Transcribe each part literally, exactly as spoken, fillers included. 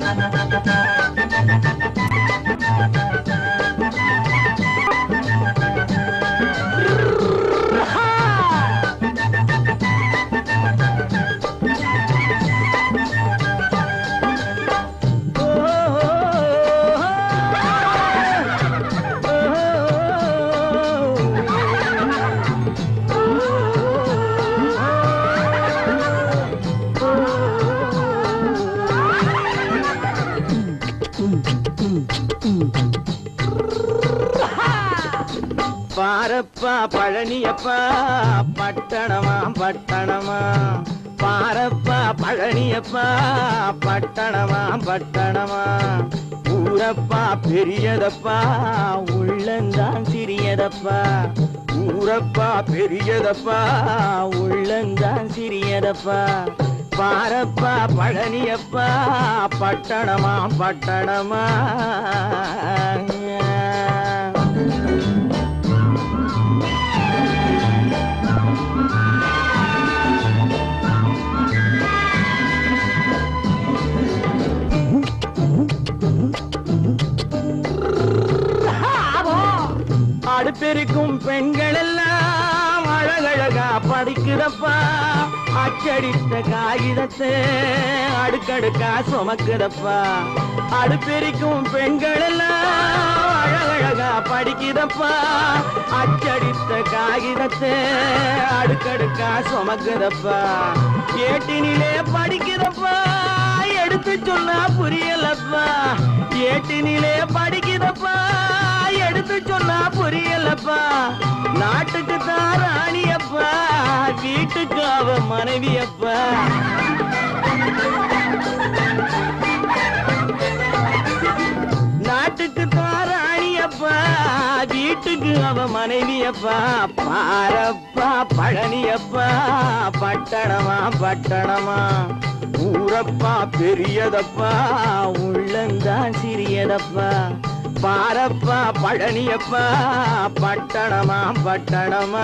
பாரப்பா பழனியப்பா பட்டணமா பட்டணமா பாரப்பா பழனியப்பா பட்டணமா பட்டணமா ஊரப்பா பெரியதப்பா உள்ளந்தான் சிறியதப்பா ஊரப்பா பெரியதப்பா உள்ளந்தான் சிறியதப்பா பாரப்பா பழனியப்பா பட்டணமா பட்டணமா அடுப்பெருக்கும் பெண்கள் எல்லாம் அழகழகா படிக்குதப்பா அச்சடித்த காகிதத்தை அடுக்கடுக்கா சுமக்குதப்பா அடுப்பெருக்கும் பெண்கள் எல்லாம் அழகழகா படிக்குதப்பா அச்சடித்த காகிதத்தை அடுக்கடுக்கா சுமக்குதப்பா ஏட்டினிலே படிக்குதப்பா எடுத்து சொன்னா புரியலப்பா ஏட்டினிலே படிக்குதப்பா எடுத்து சொன்னா புரியலப்பா நாட்டுக்கு தான் ராணியப்பா வீட்டுக்கு அவ மனைவியப்பா நாட்டுக்கு தான் ராணியப்பா வீட்டுக்கு அவ மனைவியப்பா பாரப்பா பழனியப்பா பட்டணமா பட்டணமா ஊரப்பா பெரியதப்பா உள்ளந்தான் சிறியதப்பா பாரப்பா பழனியப்பா பட்டணமா பட்டணமா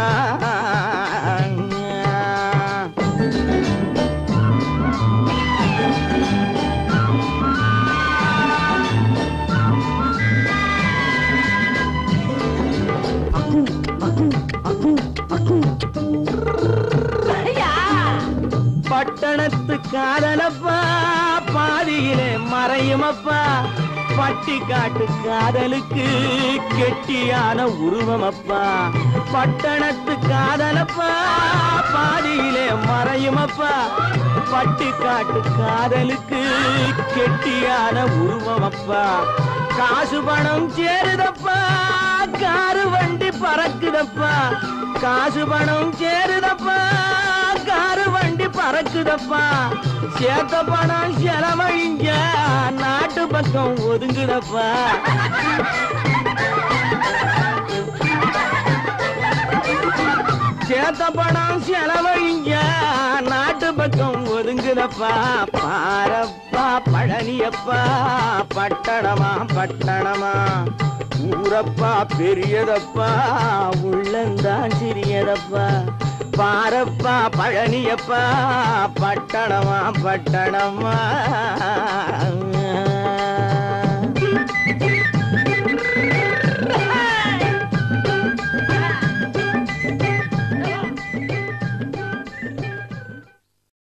பட்டணத்து காதலப்பா பாதியிலே மறையுமப்பா பட்டி காட்டு காதலுக்கு கெட்டியான உருவமப்பா பட்டணத்து காதலப்பா பாதியிலே மறையுமப்பா பட்டி காட்டு காதலுக்கு கெட்டியான உருவமப்பா காசு பணம் சேருதப்பா காரு வண்டி பறக்குதப்பா காசு பணம் சேருதப்பா காரு வண்டி பறக்குதப்பா சேத்த பணம் செலவழிஞ்ச நாட்டு பக்கம் ஒதுங்குதப்பா சேத்த பணம் செலவழிஞ்ச நாட்டு பக்கம் ஒதுங்குதப்பா பாரப்பா பழனியப்பா பட்டணமா பட்டணமா ஊரப்பா பெரியதப்பா உள்ளந்தான் சிறியதப்பா பாரப்பா பழனியப்பா பட்டணமா பட்டணமா